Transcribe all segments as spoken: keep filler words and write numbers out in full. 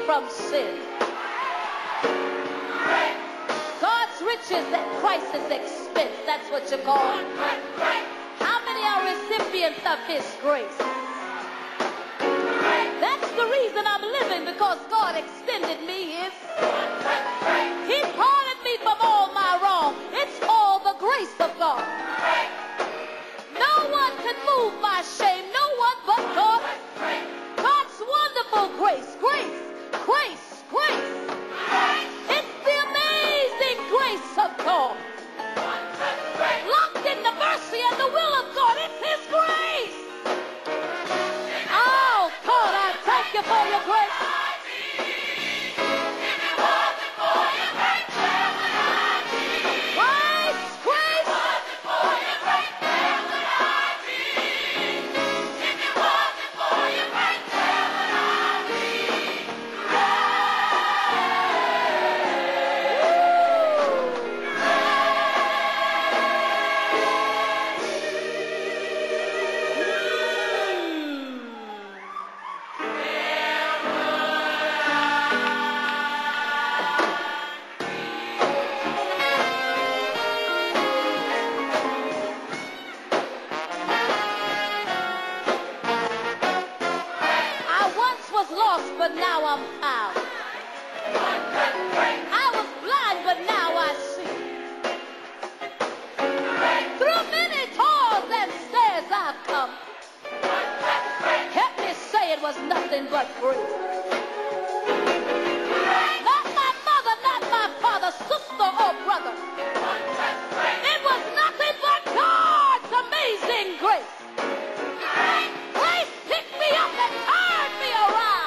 from sin. God's riches at Christ's expense. That's what you call it. How many are recipients of his grace? That's the reason I'm living, because God extended me his. He pardoned me from all my wrong. It's all the grace of God. No one can move my shame. No one but God. God's wonderful grace. Grace. Grace. Grace. It's the amazing grace of God. Locked in the mercy and the will of God. It's his grace. Oh, God, I thank you for your grace. But now I'm found. I was blind, but now I see. Through many toils and snares I've come. Help me say it was nothing but grace. Not my mother, not my father, sister or brother. It was nothing but God's amazing grace. Grace picked me up and turned me around.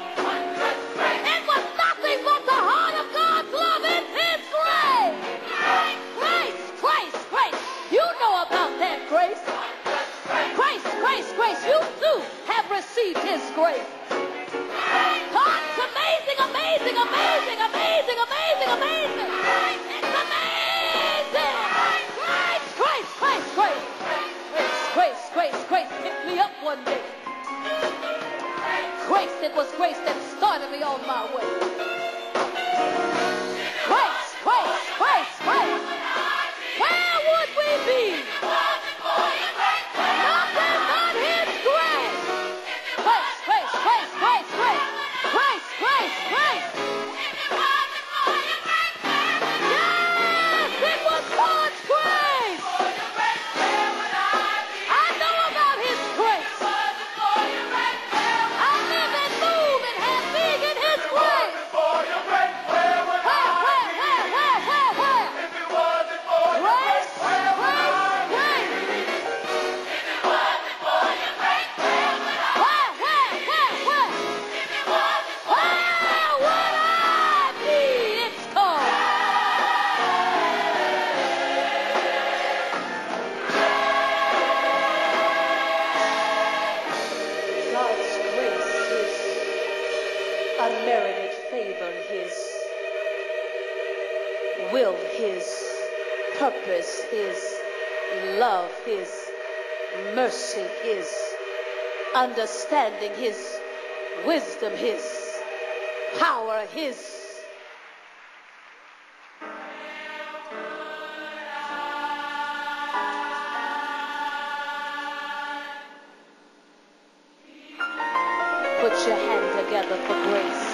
But the heart of God's love is his grace. Grace, grace, grace. You know about that grace. Grace, grace, grace. You too have received his grace. God's amazing, amazing, amazing, amazing, amazing, amazing. It's amazing. Grace, grace, grace, grace. Grace, grace, grace. Pick me up one day. Grace, it was grace that started me on my way. Grace, grace, grace, grace. Where would we be? Nothing but his grace. Grace, grace, grace, grace, grace. Grace, grace, grace. Yes, it was God's grace. I know about his grace. I live and move and have being in his grace. Unmerited favor, his will, his purpose, his love, his mercy, his understanding, his wisdom, his power, his put your hand together for grace.